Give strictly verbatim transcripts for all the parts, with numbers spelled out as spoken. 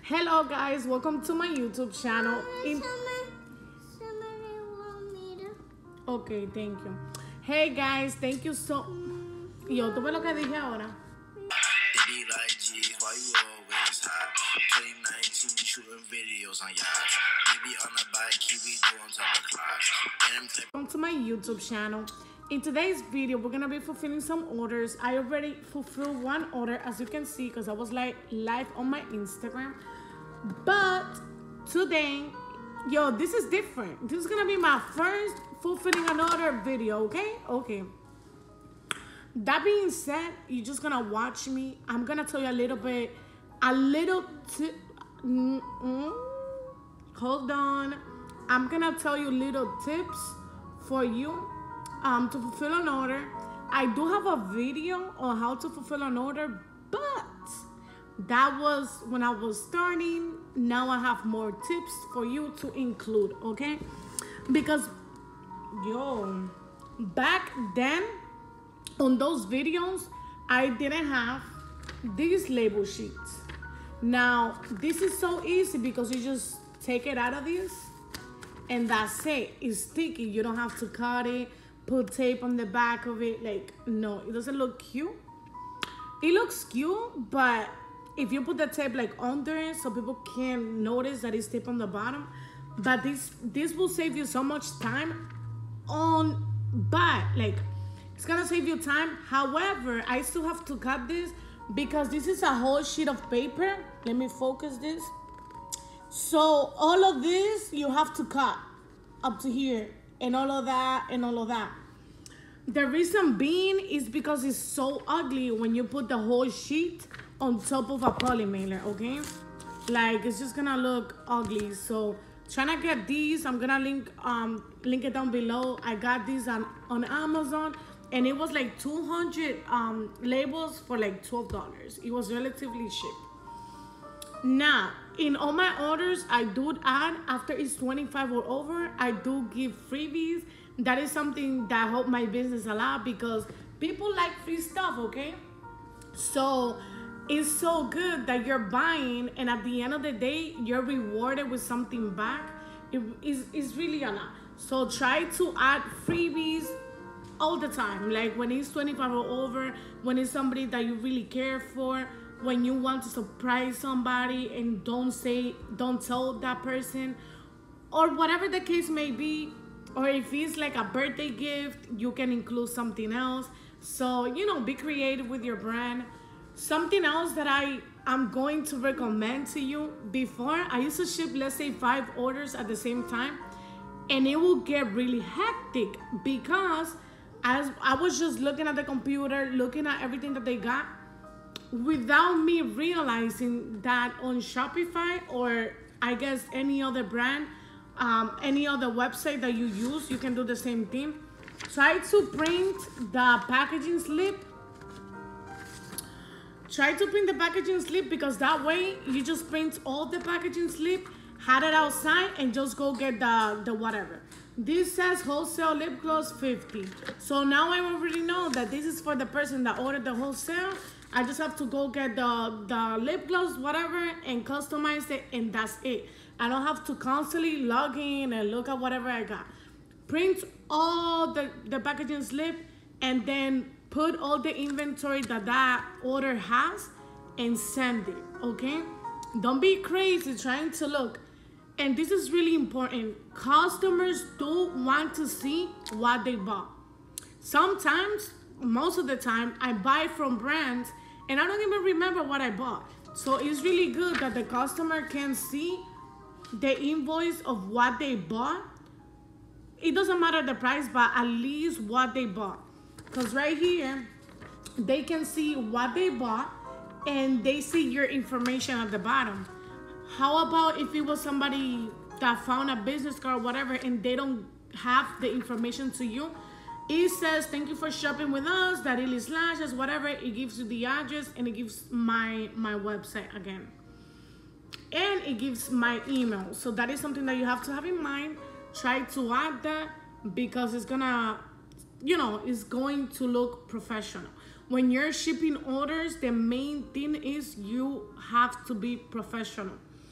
Hello guys, welcome to my YouTube channel. In okay, thank you. Hey guys, thank you so. Yo, ¿tú ves lo que dije ahora? Welcome to my YouTube channel. In today's video, we're gonna be fulfilling some orders. I already fulfilled one order, as you can see, because I was like live on my Instagram. But today, yo, this is different. This is gonna be my first fulfilling an order video, okay? Okay. That being said, you're just gonna watch me. I'm gonna tell you a little bit, a little tip. Mm -mm. Hold on. I'm gonna tell you little tips for you um, to fulfill an order. I do have a video on how to fulfill an order, but that was when I was starting. Now I have more tips for you to include, okay? Because, yo, back then, on those videos, I didn't have these label sheets. Now, this is so easy because you just take it out of this and that's it. It's sticky. You don't have to cut it, put tape on the back of it. Like, no, it doesn't look cute. It looks cute, but if you put the tape like under it so people can notice that it's tape on the bottom, but this this will save you so much time on but like it's gonna save you time. However, I still have to cut this because this is a whole sheet of paper. Let me focus this. So all of this you have to cut up to here, and all of that and all of that. The reason being is because it's so ugly when you put the whole sheet on top of a poly mailer, okay? Like, it's just gonna look ugly. So trying to get these, I'm gonna link um link it down below. I got these on on Amazon, and it was like two hundred um labels for like twelve dollars. It was relatively cheap. Now, in all my orders, I do add, after it's twenty-five or over, I do give freebies. That is something that helped my business a lot because people like free stuff, okay? So it's so good that you're buying, and at the end of the day, you're rewarded with something back. It is it's really a lot. So try to add freebies all the time. Like when it's twenty-five or over, when it's somebody that you really care for, when you want to surprise somebody and don't say, don't tell that person, or whatever the case may be. Or if it's like a birthday gift, you can include something else. So, you know, be creative with your brand. Something else that I am going to recommend to you, before I used to ship, let's say, five orders at the same time, and it will get really hectic because as I was just looking at the computer, looking at everything that they got, without me realizing that on Shopify, or I guess any other brand, um, any other website that you use, you can do the same thing. Try to print the packaging slip. Try to print the packaging slip because that way you just print all the packaging slip, had it outside, and just go get the, the whatever. This says wholesale lip gloss fifty. So now I already know that this is for the person that ordered the wholesale. I just have to go get the, the lip gloss, whatever, and customize it, and that's it. I don't have to constantly log in and look at whatever I got. Print all the, the packaging slip, and then put all the inventory that that order has and send it, okay? Don't be crazy trying to look. And this is really important. Customers do want to see what they bought. Sometimes, most of the time, I buy from brands and I don't even remember what I bought. So it's really good that the customer can see the invoice of what they bought. It doesn't matter the price, but at least what they bought. Because right here, they can see what they bought and they see your information at the bottom. How about if it was somebody that found a business card or whatever and they don't have the information to you? It says, thank you for shopping with us, that it is lashes, whatever. It gives you the address, and it gives my, my website again. And it gives my email. So that is something that you have to have in mind. Try to add that because it's gonna, you know, it's going to look professional. When you're shipping orders, the main thing is you have to be professional.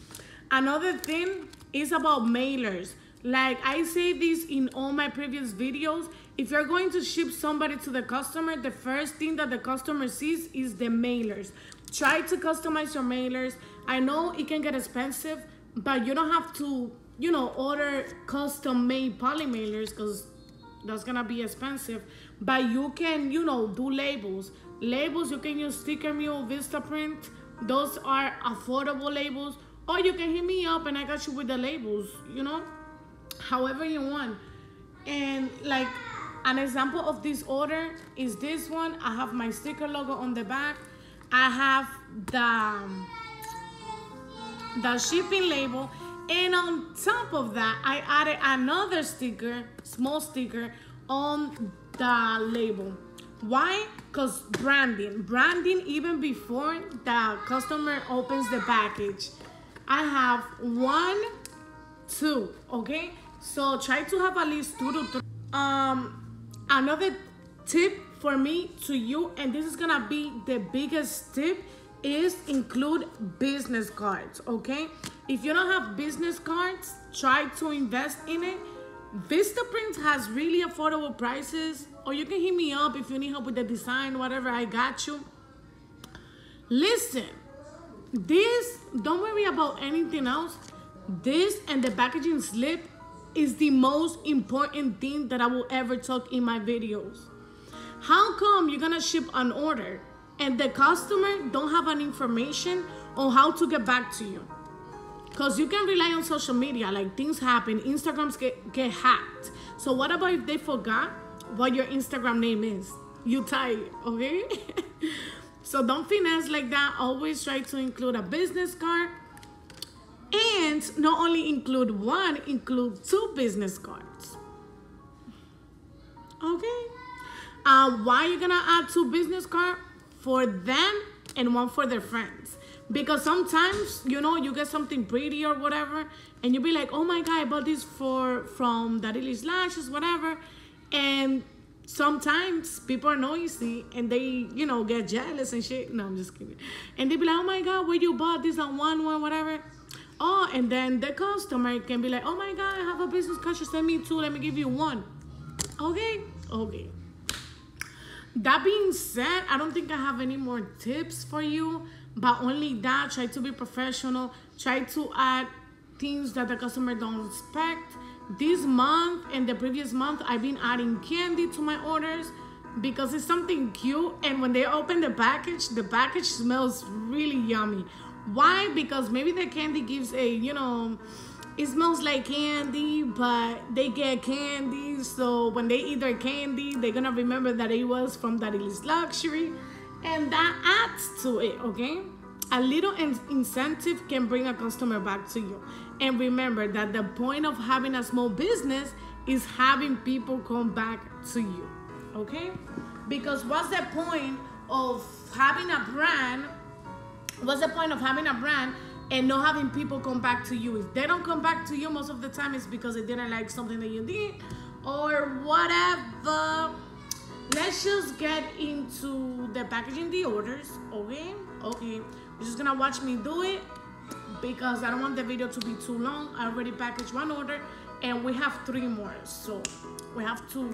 Another thing is about mailers. Like I say this in all my previous videos, if you're going to ship somebody to the customer, the first thing that the customer sees is the mailers. Try to customize your mailers. I know it can get expensive, but you don't have to, you know, order custom made poly mailers because that's gonna be expensive. But you can, you know, do labels. Labels, you can use Sticker Mule, Vistaprint. Those are affordable labels. Or you can hit me up and I got you with the labels, you know, however you want. And like an example of this order is this one. I have my sticker logo on the back. I have the, the shipping label. And on top of that, I added another sticker, small sticker, on the label. Why? Because branding. Branding even before the customer opens the package. I have one, two, okay? So try to have at least two to three. Um, another tip for me to you, and this is gonna be the biggest tip, is include business cards, okay? If you don't have business cards, try to invest in it. Vistaprint has really affordable prices, or you can hit me up if you need help with the design, whatever, I got you. Listen, this, don't worry about anything else. This and the packaging slip is the most important thing that I will ever talk in my videos. How come you're gonna ship an order and the customer don't have any information on how to get back to you? Because you can rely on social media, like things happen, Instagrams get, get hacked. So what about if they forgot what your Instagram name is? You type, okay? So don't finesse like that. Always try to include a business card. And not only include one, include two business cards. Okay? Uh, why are you gonna add two business cards? For them and one for their friends. Because sometimes, you know, you get something pretty or whatever, and you'll be like, oh my God, I bought this for from Darily's Lashes, whatever. And sometimes people are noisy and they, you know, get jealous and shit. No, I'm just kidding. And they be like, oh my God, where you bought this on one, one, whatever. Oh, and then the customer can be like, oh my God, I have a business card. You send me two. Let me give you one. Okay? Okay. That being said, I don't think I have any more tips for you. But only that, try to be professional. Try to add things that the customer don't expect. This month and the previous month, I've been adding candy to my orders because it's something cute. And when they open the package, the package smells really yummy. Why? Because maybe the candy gives a, you know, it smells like candy, but they get candy. So when they eat their candy, they're going to remember that it was from Darily's Luxury. And that adds to it, okay? A little in incentive can bring a customer back to you. And remember that the point of having a small business is having people come back to you, okay? Because what's the point of having a brand? What's the point of having a brand and not having people come back to you? If they don't come back to you, most of the time it's because they didn't like something that you did or whatever. Let's just get into the packaging the orders, okay? Okay, you're just gonna watch me do it because I don't want the video to be too long. I already packaged one order and we have three more, so we have to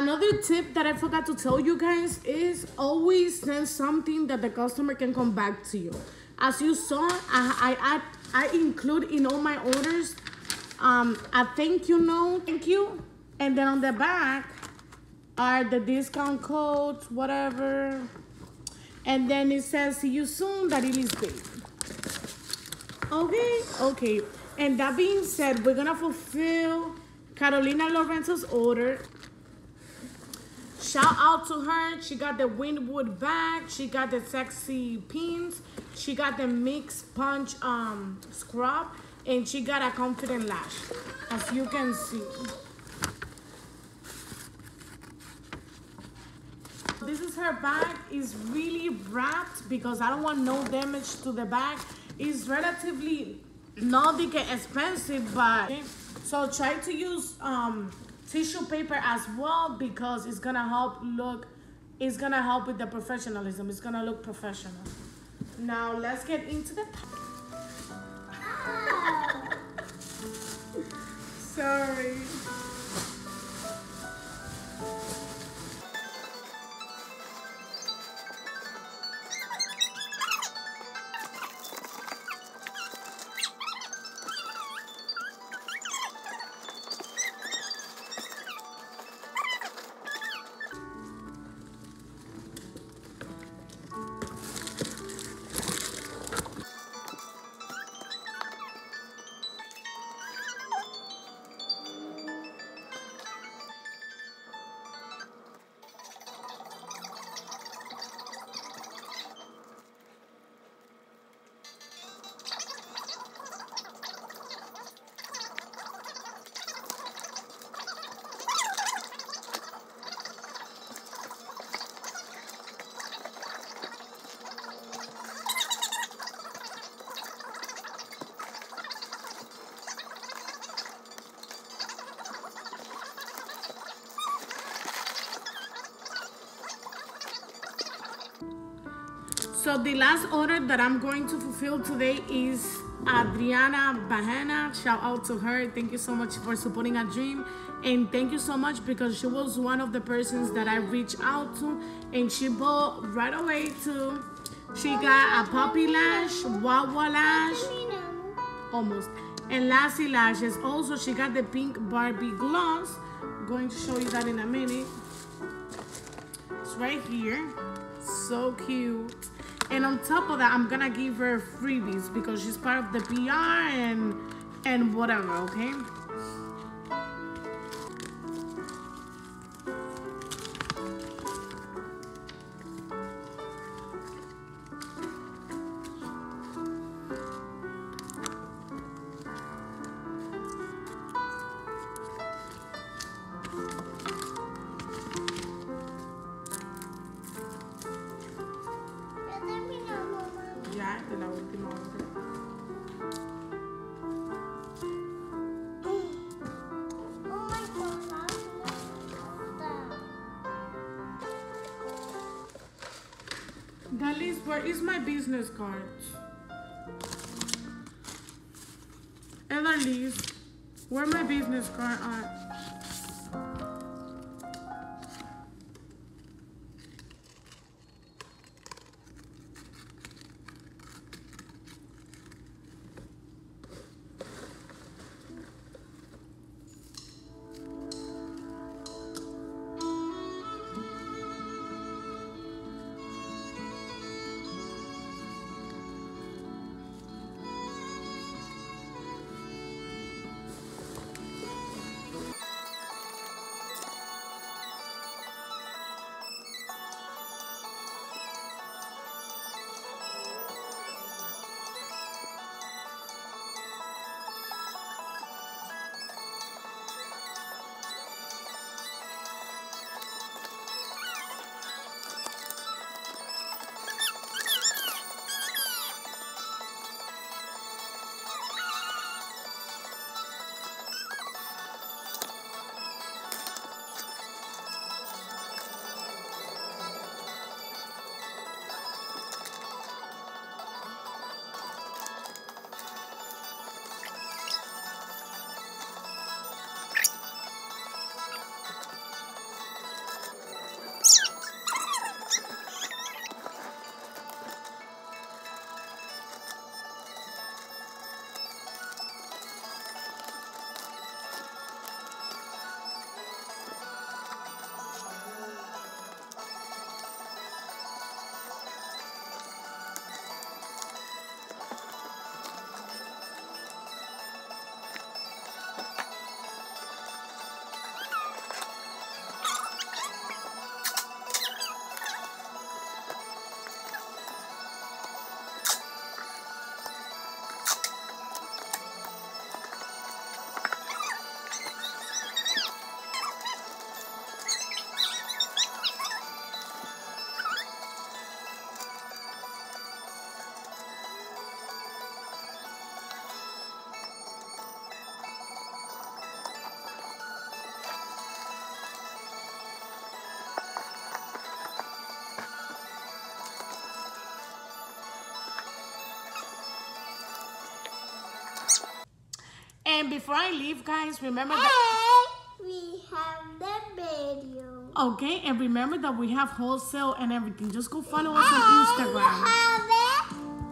Another tip that I forgot to tell you guys is always send something that the customer can come back to you. As you saw, I I, I include in all my orders um, a thank you note, thank you, and then on the back are the discount codes, whatever, and then it says see you soon, that it is paid. Okay, okay. And that being said, we're gonna fulfill Carolina Lorenzo's order. Shout out to her. She got the Winwood bag. She got the sexy pins. She got the mix punch um scrub, and she got a confident lash, as you can see. This is her bag. It's really wrapped because I don't want no damage to the bag. It's relatively not that expensive, but so try to use um tissue paper as well, because it's gonna help look, it's gonna help with the professionalism. It's gonna look professional. Now let's get into the sorry. So the last order that I'm going to fulfill today is Adriana Bahena. Shout out to her. Thank you so much for supporting a dream. And thank you so much because she was one of the persons that I reached out to. And she bought right away too. She got a puppy lash, Wawa lash, almost, and Lassie lashes. Also, she got the pink Barbie gloss. I'm going to show you that in a minute. It's right here. So cute. And on top of that, I'm gonna give her freebies because she's part of the P R and and whatever, okay? Ya, de la última orden. Dalis, where is my business card? Elise, where my business card at? And before I leave, guys, remember that we have the video. Okay, and remember that we have wholesale and everything. Just go follow us on Instagram. We have it.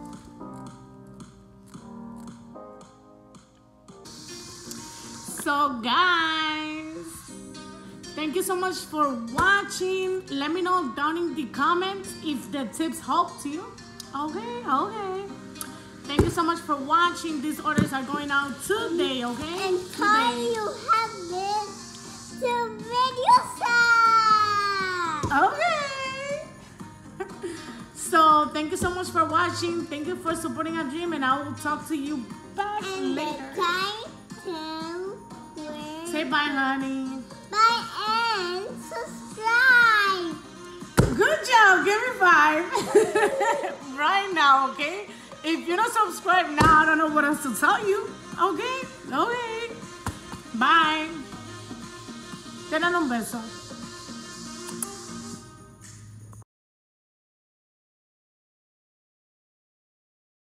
So, guys, thank you so much for watching. Let me know down in the comments if the tips helped you. Okay, okay. Thank you so much for watching. These orders are going out today, okay? And how you have this to video side. Okay. So thank you so much for watching. Thank you for supporting our dream, and I will talk to you back and later. The time to win. Say bye, honey. Bye and subscribe. Good job. Give me five. Right now, okay? If you don't subscribe now, I don't know what else to tell you. Okay? Okay. Bye. Te dan un beso.